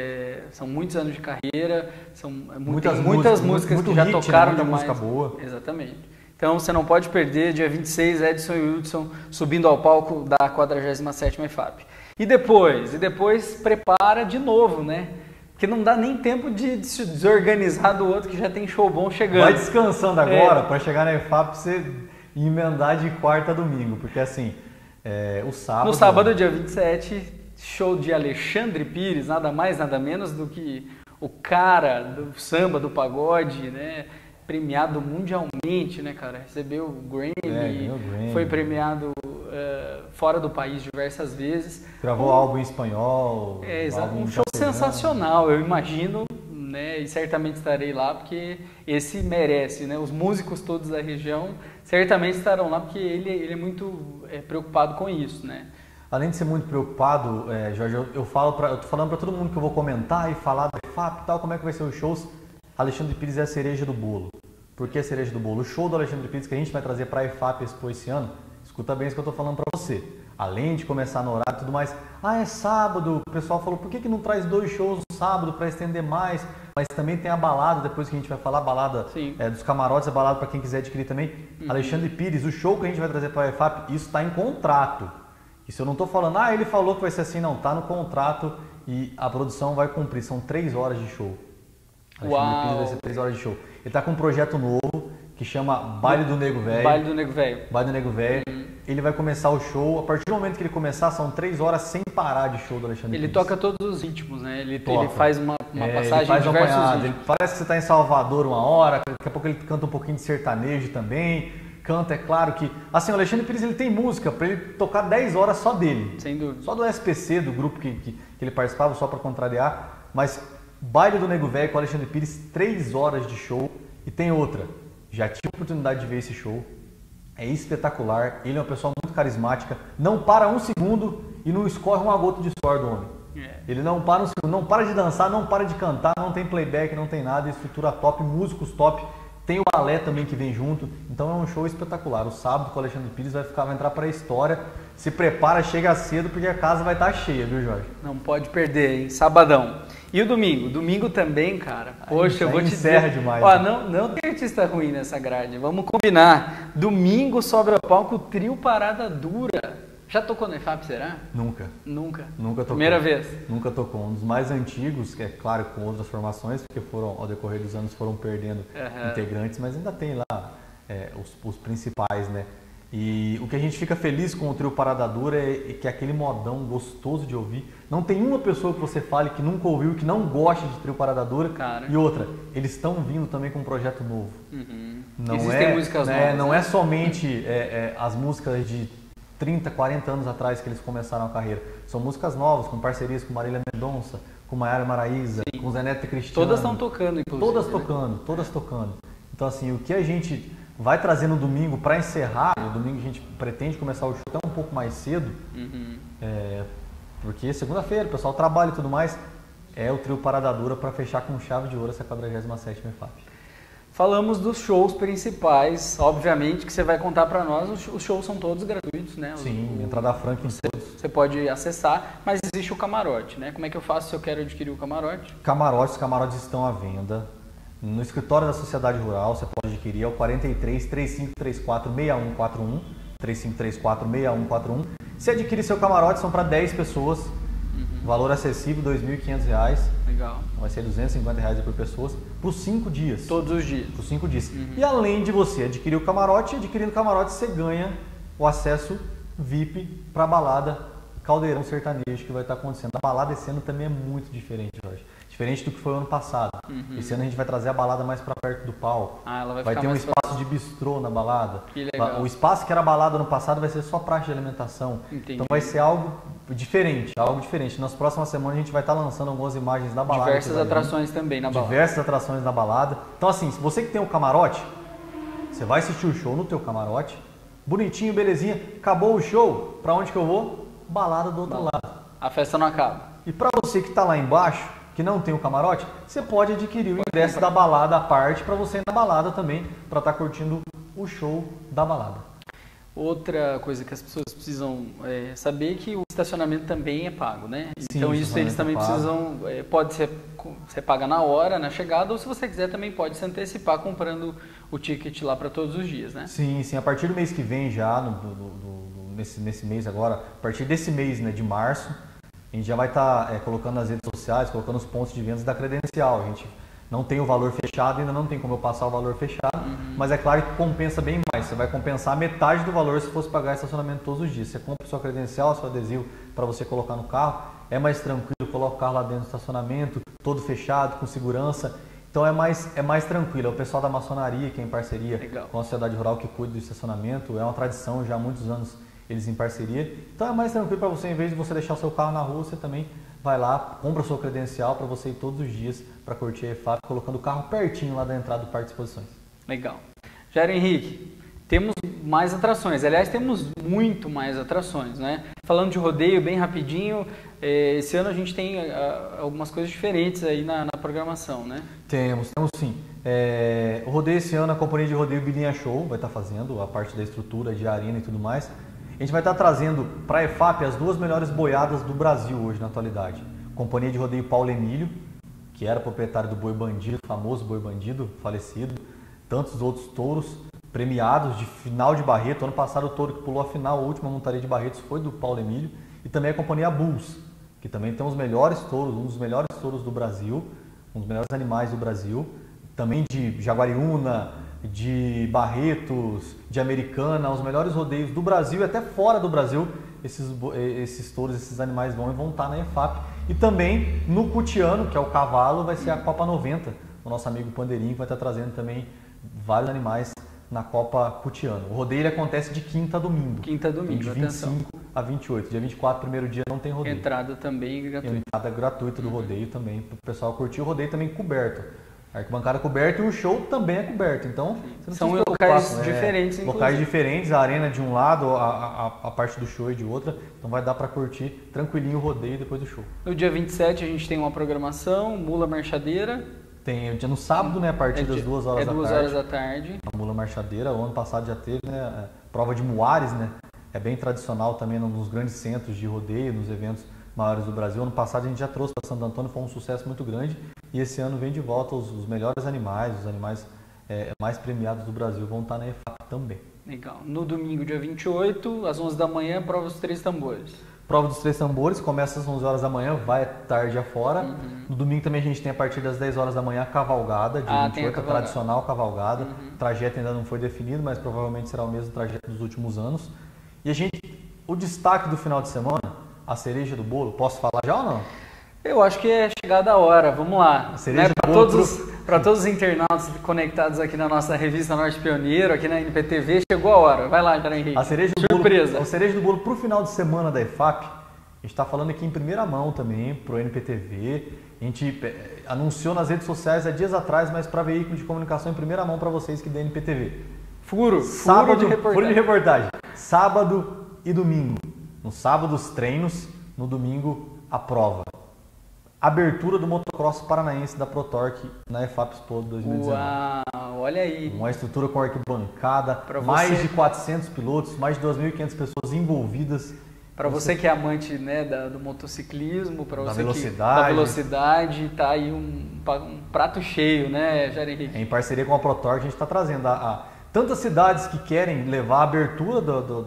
São muitos anos de carreira, são muitas músicas que já tocaram, né? Muita música boa. Exatamente. Então você não pode perder, dia 26, Edson e Hudson subindo ao palco da 47ª IFAP. E depois prepara de novo, né? Que não dá nem tempo de se desorganizar do outro que já tem show bom chegando. Vai descansando agora para chegar na IFAP pra você emendar de quarta a domingo, porque assim, o sábado... No sábado, dia 27, show de Alexandre Pires, nada mais, nada menos do que o cara do samba, do pagode, né? Premiado mundialmente, né, cara? Recebeu o Grammy, foi premiado fora do país diversas vezes. Gravou álbum em espanhol. Um show sensacional, eu imagino, né? E certamente estarei lá, porque esse merece, né? Os músicos todos da região certamente estarão lá, porque ele é muito preocupado com isso, né? Além de ser muito preocupado, Jorge, eu tô falando para todo mundo que eu vou comentar e falar da IFAP e tal, como é que vai ser os shows. Alexandre Pires é a cereja do bolo. Por que a cereja do bolo? O show do Alexandre Pires que a gente vai trazer para a IFAP Expo esse ano, escuta bem isso que eu estou falando para você. Além de começar no horário e tudo mais, é sábado, o pessoal falou, por que não traz 2 shows no sábado para estender mais? Mas também tem a balada, depois que a gente vai falar, a balada dos camarotes, a balada para quem quiser adquirir também. Alexandre Pires, o show que a gente vai trazer para a IFAP, isso está em contrato. Isso eu não estou falando, ele falou que vai ser assim, não, está no contrato e a produção vai cumprir, são 3 horas de show. Alexandre Pires vai ser 3 horas de show. Ele está com um projeto novo que chama Baile do Nego Velho. Baile do Nego Velho. Baile do Nego Velho. Ele vai começar o show. A partir do momento que ele começar, são 3 horas sem parar de show do Alexandre Pires. Ele toca todos os ritmos, né? Ele faz uma passagem ele faz de diversos ritmos. Parece que você está em Salvador uma hora, daqui a pouco ele canta um pouquinho de sertanejo também. Canta, é claro que... Assim, o Alexandre Pires ele tem música para ele tocar 10 horas só dele. Sem dúvida. Só do SPC, do grupo que ele participava, só para contrariar. Mas Baile do Nego Velho com o Alexandre Pires, 3 horas de show. E tem outra, já tive a oportunidade de ver esse show, é espetacular, ele é uma pessoa muito carismática, não para um segundo e não escorre uma gota de suor do homem. Ele não para um segundo, não para de dançar, não para de cantar, não tem playback, não tem nada, estrutura top, músicos top, tem o balé também que vem junto, então é um show espetacular. O sábado com o Alexandre Pires vai entrar para a história, se prepara, chega cedo porque a casa vai estar cheia, viu, Jorge? Não pode perder, hein? Sabadão. E o domingo? Domingo também, cara. Poxa, eu vou te dizer. Demais, não tem artista ruim nessa grade. Vamos combinar. Domingo sobra palco o trio Parada Dura. Já tocou no EFAP, será? Nunca. Nunca? Nunca tocou. Primeira vez? Nunca tocou. Um dos mais antigos, que é claro, com outras formações, porque ao decorrer dos anos foram perdendo integrantes, mas ainda tem lá os principais, né? E o que a gente fica feliz com o Trio Parada Dura é que é aquele modão gostoso de ouvir. Não tem uma pessoa que você fale que nunca ouviu, que não gosta de Trio Parada Dura. Cara. E outra, eles estão vindo também com um projeto novo. Não Existem músicas novas. Não é somente as músicas de 30, 40 anos atrás que eles começaram a carreira. São músicas novas, com parcerias com Marília Mendonça, com Maiara Maraíza, com Zé Neto e Cristiano. Todas estão tocando, inclusive. Todas tocando. Então, assim, o que a gente vai trazer no domingo para encerrar, e o domingo a gente pretende começar o show até um pouco mais cedo, porque segunda-feira o pessoal trabalha e tudo mais, é o Trio Parada Dura para fechar com chave de ouro essa 47ª EFAP. Falamos dos shows principais, obviamente que você vai contar para nós, os shows são todos gratuitos, né? Sim, entrada franca em todos. Você pode acessar, mas existe o camarote, né? Como é que eu faço se eu quero adquirir o camarote? Camarotes estão à venda. No escritório da Sociedade Rural, você pode adquirir, é o 43 3534 6141, 3534 6141. Se adquirir seu camarote, são para 10 pessoas, valor acessível, R$ 2.500. Legal. Vai ser R$ 250 por pessoa, por 5 dias. Todos os dias. Por 5 dias. E além de você adquirir o camarote, adquirindo o camarote, você ganha o acesso VIP para a balada Caldeirão Sertanejo, que vai estar acontecendo. A balada esse ano também é muito diferente, Jorge. Diferente do que foi o ano passado. Esse ano a gente vai trazer a balada mais para perto do palco. Ela vai ter um espaço de bistrô na balada. Que legal. O espaço que era balada no passado vai ser só praça de alimentação. Entendi. Então vai ser algo diferente, Nas próximas semanas a gente vai estar lançando algumas imagens da balada. Diversas atrações também na balada. Diversas atrações na balada. Então assim, se você que tem um camarote, você vai assistir o show no teu camarote, bonitinho, belezinha, acabou o show, para onde que eu vou? Balada do outro lado. A festa não acaba. E para você que está lá embaixo, que não tem o camarote, você pode adquirir o ingresso da balada à parte para você ir na balada também, para estar curtindo o show da balada. Outra coisa que as pessoas precisam saber é que o estacionamento também é pago, né? Sim, então isso eles também precisam, pode ser você paga na hora, na chegada, ou se você quiser também pode se antecipar comprando o ticket lá para todos os dias, né? Sim, a partir do mês que vem já, nesse mês agora, a partir desse mês, né, de março, a gente já vai estar colocando nas redes sociais, colocando os pontos de vendas da credencial. A gente não tem o valor fechado, ainda não tem como eu passar o valor fechado, mas é claro que compensa bem mais. Você vai compensar metade do valor se fosse pagar estacionamento todos os dias. Você compra sua credencial, seu adesivo para você colocar no carro, é mais tranquilo, coloca o carro lá dentro do estacionamento, todo fechado, com segurança. Então é mais tranquilo. É o pessoal da maçonaria que é em parceria com a Sociedade Rural que cuida do estacionamento. É uma tradição já há muitos anos eles em parceria. Então é mais tranquilo para você, em vez de você deixar o seu carro na rua, você também vai lá, compra a sua credencial para você ir todos os dias para curtir a EFAP, colocando o carro pertinho lá da entrada do Parque de Exposições. Legal. Jair Henrique, temos mais atrações. Aliás, temos muito mais atrações, né? Falando de rodeio, bem rapidinho, esse ano a gente tem algumas coisas diferentes aí na programação, né? Temos sim. O rodeio esse ano, a companhia de rodeio Bilinha Show vai estar fazendo a parte da estrutura de arena e tudo mais. A gente vai estar trazendo para a EFAP as 2 melhores boiadas do Brasil hoje na atualidade. Companhia de rodeio Paulo Emílio, que era proprietário do Boi Bandido, famoso Boi Bandido, falecido. Tantos outros touros premiados de final de Barreto. Ano passado o touro que pulou a final, a última montaria de Barretos, foi do Paulo Emílio. E também a companhia Bulls, que também tem os melhores touros, um dos melhores touros do Brasil, um dos melhores animais do Brasil. Também de Jaguariúna, de Barretos, de Americana, os melhores rodeios do Brasil e até fora do Brasil, esses touros, esses animais vão estar na EFAP. E também no Cutiano, que é o cavalo, vai ser a Copa 90. O nosso amigo Pandeirinho vai estar trazendo também vários animais na Copa Cutiano. O rodeio ele acontece de quinta a domingo. Quinta a domingo, de 25 a 28. Dia 24, primeiro dia, não tem rodeio. Entrada também gratuita. Entrada gratuita do rodeio também, para o pessoal curtir. O rodeio também coberto. A arquibancada é coberta e o show também é coberto. Então, você não são locais diferentes, inclusive. Locais diferentes, a arena de um lado, a parte do show é de outra. Então vai dar para curtir tranquilinho o rodeio depois do show. No dia 27 a gente tem uma programação, Mula Marchadeira. Tem o dia no sábado, né, a partir das 2 horas da tarde. 2 horas da tarde. A Mula Marchadeira, o ano passado já teve, né, prova de Muares, né? É bem tradicional também nos grandes centros de rodeio, nos eventos maiores do Brasil. Ano passado a gente já trouxe para Santo Antônio, foi um sucesso muito grande. E esse ano vem de volta os melhores animais, os animais mais premiados do Brasil vão estar na EFAP também. Legal. No domingo, dia 28, às 11 da manhã, prova dos 3 tambores. Prova dos 3 tambores, começa às 11 horas da manhã, vai tarde afora. No domingo também a gente tem a partir das 10 horas da manhã a cavalgada, de 28, a tradicional cavalgada. O trajeto ainda não foi definido, mas provavelmente será o mesmo trajeto dos últimos anos. E o destaque do final de semana, a cereja do bolo, posso falar já ou não? Eu acho que é chegada a hora, vamos lá. Né? Para todos os internautas conectados aqui na nossa revista Norte Pioneiro, aqui na NPTV, chegou a hora. Vai lá, Jair Henrique. A cereja do bolo para o final de semana da EFAP, a gente está falando aqui em primeira mão também para o NPTV. A gente anunciou nas redes sociais há dias atrás, mas para veículo de comunicação em primeira mão para vocês que da NPTV. Furo de reportagem. Sábado e domingo. No sábado os treinos, no domingo a prova. Abertura do motocross paranaense da ProTorque na EFAP Expo 2019. Uau, olha aí. Uma estrutura com arquibancada, mais de 400 pilotos, mais de 2.500 pessoas envolvidas. Para você que é amante, né, do motociclismo, para você da velocidade, tá aí um prato cheio, né, Jair Henrique? Em parceria com a ProTorque, a gente está trazendo tantas cidades que querem levar a abertura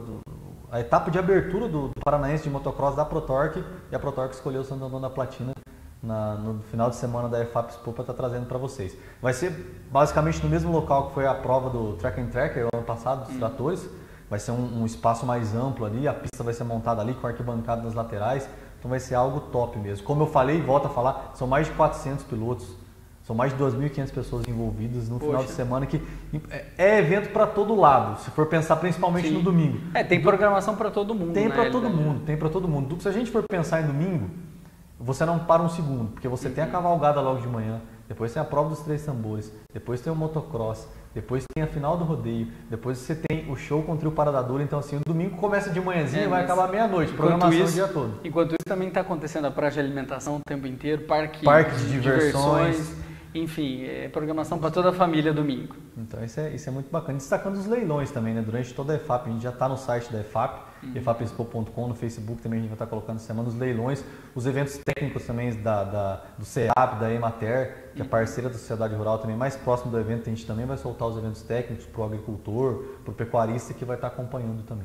a etapa de abertura do Paranaense de motocross da ProTorque, e a ProTorque escolheu o Santo Antônio da Platina no final de semana da EFAP Expo para estar trazendo para vocês. Vai ser basicamente no mesmo local que foi a prova do Track and Tracker ano passado, dos tratores. Vai ser um espaço mais amplo ali, a pista vai ser montada ali com arquibancada nas laterais, então vai ser algo top mesmo. Como eu falei e volto a falar, são mais de 400 pilotos, são mais de 2.500 pessoas envolvidas no final de semana, que é evento para todo lado, se for pensar principalmente no domingo. Tem programação para todo mundo. Tem para todo mundo, tem para todo mundo. Se a gente for pensar em domingo, você não para um segundo, porque você tem a cavalgada logo de manhã, depois tem a prova dos 3 tambores, depois tem o motocross, depois tem a final do rodeio, depois você tem o show com o trio Paradadura. Então assim, o domingo começa de manhãzinha e vai acabar meia-noite, programação o dia todo. Enquanto isso também está acontecendo a praça de alimentação o tempo inteiro, parque de diversões. Enfim, programação para toda a família domingo. Então isso é muito bacana. Destacando os leilões também, né? Durante toda a EFAP, a gente já está no site da EFAP, efapexpo.com, no Facebook também a gente vai estar colocando semana os leilões, os eventos técnicos também do CEAP, da Emater, que é parceira da Sociedade Rural também, mais próximo do evento, a gente também vai soltar os eventos técnicos para o agricultor, para o pecuarista que vai estar acompanhando também.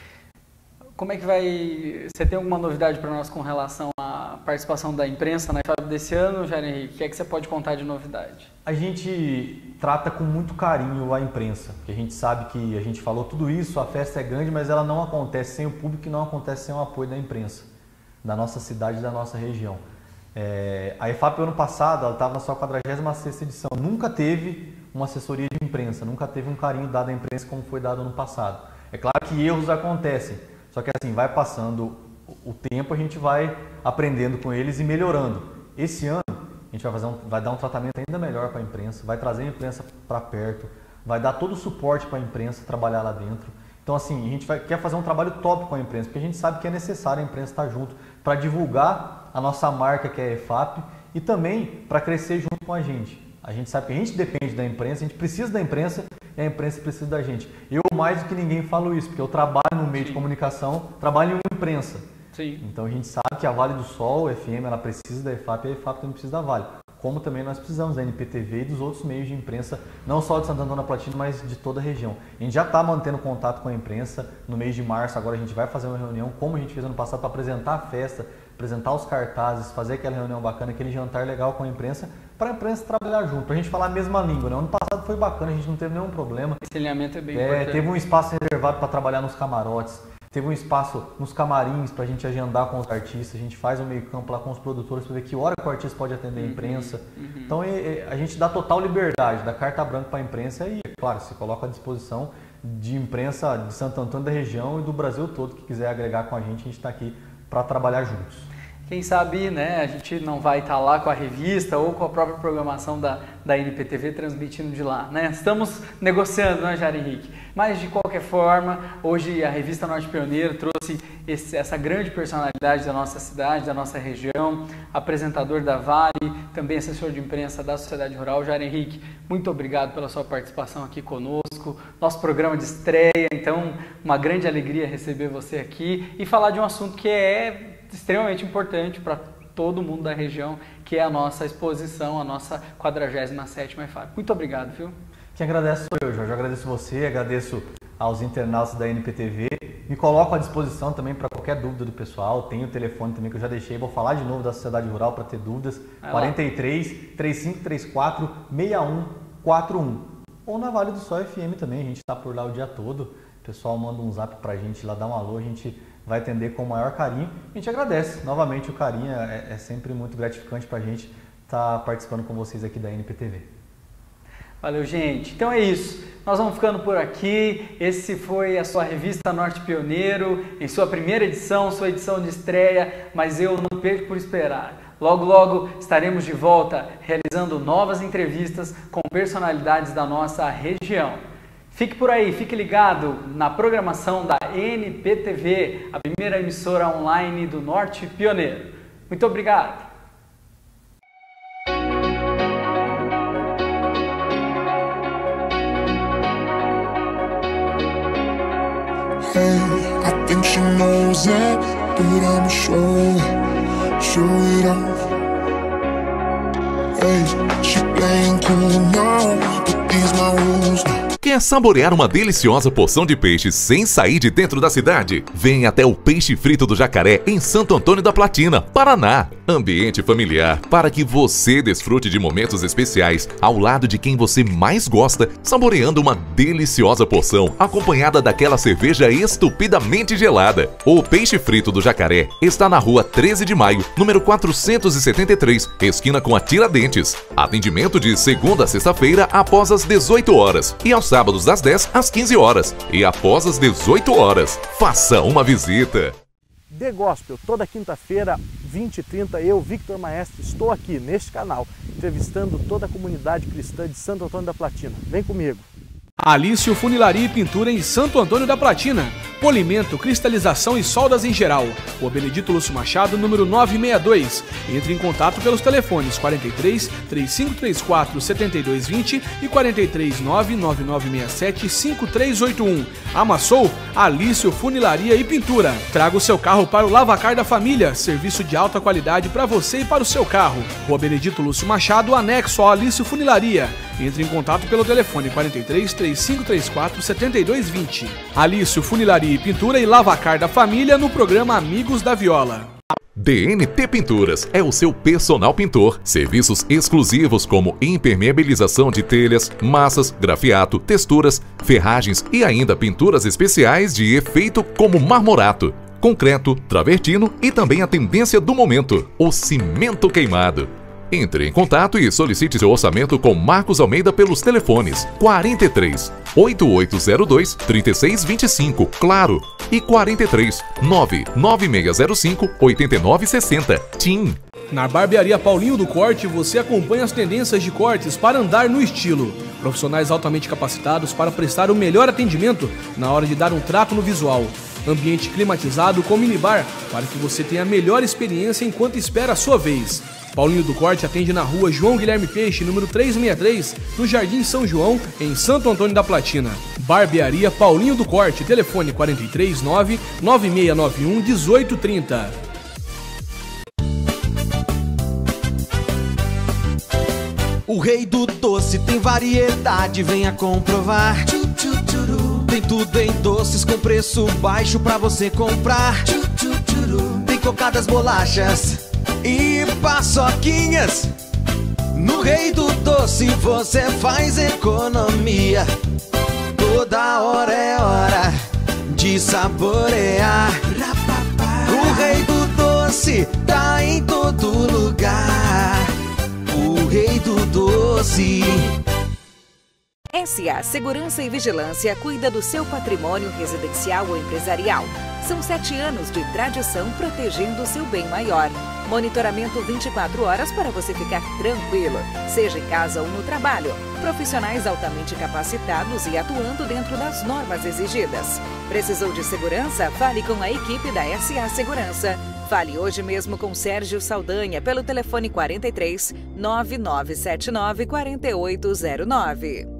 Como é que vai... Você tem alguma novidade para nós com relação à participação da imprensa na EFAP desse ano, Jair Henrique? O que é que você pode contar de novidade? A gente trata com muito carinho a imprensa, porque a gente sabe que a gente falou tudo isso, a festa é grande, mas ela não acontece sem o público e não acontece sem o apoio da imprensa, da nossa cidade e da nossa região. A EFAP, ano passado, ela estava na sua 46ª edição, nunca teve uma assessoria de imprensa, nunca teve um carinho dado à imprensa como foi dado ano passado. É claro que erros acontecem, só que assim, vai passando o tempo, a gente vai aprendendo com eles e melhorando. Esse ano, a gente vai dar um tratamento ainda melhor para a imprensa, vai trazer a imprensa para perto, vai dar todo o suporte para a imprensa trabalhar lá dentro. Então assim, a gente quer fazer um trabalho top com a imprensa, porque a gente sabe que é necessário a imprensa estar junto para divulgar a nossa marca, que é a EFAP, e também para crescer junto com a gente. A gente sabe que a gente depende da imprensa, a gente precisa da imprensa e a imprensa precisa da gente. Eu, mais do que ninguém, falo isso, porque eu trabalho no meio de comunicação, trabalho em imprensa. Sim. Então a gente sabe que a Vale do Sol, a FM, ela precisa da EFAP e a EFAP também precisa da Vale. Como também nós precisamos da NPTV e dos outros meios de imprensa, não só de Santo Antônio da Platina, mas de toda a região. A gente já está mantendo contato com a imprensa. No mês de março, agora a gente vai fazer uma reunião, como a gente fez ano passado, para apresentar a festa, apresentar os cartazes, fazer aquela reunião bacana, aquele jantar legal com a imprensa, para a imprensa trabalhar junto, para a gente falar a mesma língua. Né? Ano passado foi bacana, a gente não teve nenhum problema. Esse alinhamento é bem importante. Teve um espaço reservado para trabalhar nos camarotes, teve um espaço nos camarins para a gente agendar com os artistas, a gente faz um meio campo lá com os produtores para ver que hora que o artista pode atender a imprensa. Então a gente dá total liberdade, dá carta branca para a imprensa e, claro, se coloca à disposição de imprensa de Santo Antônio da região e do Brasil todo que quiser agregar com a gente está aqui para trabalhar juntos. Quem sabe, né, a gente não vai estar lá com a revista ou com a própria programação da NPTV transmitindo de lá, né? Estamos negociando, né, Jair Henrique? Mas, de qualquer forma, hoje a revista Norte Pioneiro trouxe essa grande personalidade da nossa cidade, da nossa região, apresentador da Vale, também assessor de imprensa da Sociedade Rural. Jair Henrique, muito obrigado pela sua participação aqui conosco, nosso programa de estreia, então uma grande alegria receber você aqui e falar de um assunto que é extremamente importante para todo mundo da região, que é a nossa exposição, a nossa 47ª EFAP. Muito obrigado, viu? Quem agradece sou eu, Jorge. Eu agradeço você, agradeço aos internautas da NPTV. Me coloco à disposição também para qualquer dúvida do pessoal. Tem o telefone também que eu já deixei, vou falar de novo da Sociedade Rural para ter dúvidas. 43 3534 6141. Ou na Vale do Sol FM também, a gente está por lá o dia todo. O pessoal manda um zap para a gente lá, dá um alô, a gente vai atender com o maior carinho. A gente agradece novamente o carinho, é sempre muito gratificante para a gente estar participando com vocês aqui da NPTV. Valeu, gente. Então é isso. Nós vamos ficando por aqui. Esse foi a sua revista Norte Pioneiro, em sua primeira edição, sua edição de estreia, mas eu não perco por esperar. Logo, logo estaremos de volta realizando novas entrevistas com personalidades da nossa região. Fique por aí, fique ligado na programação da NPTV, a primeira emissora online do Norte Pioneiro. Muito obrigado! Hey, I think she knows it, but I'ma show it off. Hey, she playing cool now, but these my rules now. Quer saborear uma deliciosa porção de peixe sem sair de dentro da cidade? Venha até o Peixe Frito do Jacaré, em Santo Antônio da Platina, Paraná. Ambiente familiar para que você desfrute de momentos especiais ao lado de quem você mais gosta, saboreando uma deliciosa porção acompanhada daquela cerveja estupidamente gelada. O Peixe Frito do Jacaré está na rua 13 de maio, número 473, esquina com a Tiradentes. Atendimento de segunda a sexta-feira após as 18 horas e aos sábados das 10 às 15 horas e após as 18 horas. Faça uma visita. The Gospel, toda quinta-feira, 20h30, eu, Victor Maestre, estou aqui neste canal, entrevistando toda a comunidade cristã de Santo Antônio da Platina. Vem comigo. Alício Funilaria e Pintura em Santo Antônio da Platina. Polimento, cristalização e soldas em geral. Rua Benedito Lúcio Machado, número 962. Entre em contato pelos telefones 43 3534 7220 e 43 99967 5381. Amassou? Alício Funilaria e Pintura. Traga o seu carro para o Lavacar da Família. Serviço de alta qualidade para você e para o seu carro. Rua Benedito Lúcio Machado, anexo ao Alício Funilaria. Entre em contato pelo telefone 43 3534 7220. Alício Funilaria e Pintura e Lavacar da Família no programa Amigos da Viola. DNT Pinturas é o seu personal pintor. Serviços exclusivos como impermeabilização de telhas, massas, grafiato, texturas, ferragens e ainda pinturas especiais de efeito como marmorato, concreto, travertino e também a tendência do momento, o cimento queimado. Entre em contato e solicite seu orçamento com Marcos Almeida pelos telefones 43 8802 3625, claro, e 43 99605 8960, TIM. Na Barbearia Paulinho do Corte, você acompanha as tendências de cortes para andar no estilo. Profissionais altamente capacitados para prestar o melhor atendimento na hora de dar um trato no visual. Ambiente climatizado com minibar para que você tenha a melhor experiência enquanto espera a sua vez. Paulinho do Corte atende na rua João Guilherme Peixe, número 363, no Jardim São João, em Santo Antônio da Platina. Barbearia Paulinho do Corte, telefone 43 99691 1830. O rei do doce tem variedade, venha comprovar. Tem tudo em doces com preço baixo pra você comprar. Tem cocadas, bolachas e paçoquinhas. No Rei do Doce você faz economia. Toda hora é hora de saborear. O Rei do Doce tá em todo lugar. O Rei do Doce. SA Segurança e Vigilância cuida do seu patrimônio residencial ou empresarial. São 7 anos de tradição protegendo o seu bem maior. Monitoramento 24 horas para você ficar tranquilo, seja em casa ou no trabalho. Profissionais altamente capacitados e atuando dentro das normas exigidas. Precisou de segurança? Fale com a equipe da SA Segurança. Fale hoje mesmo com Sérgio Saldanha pelo telefone 43 9979 4809.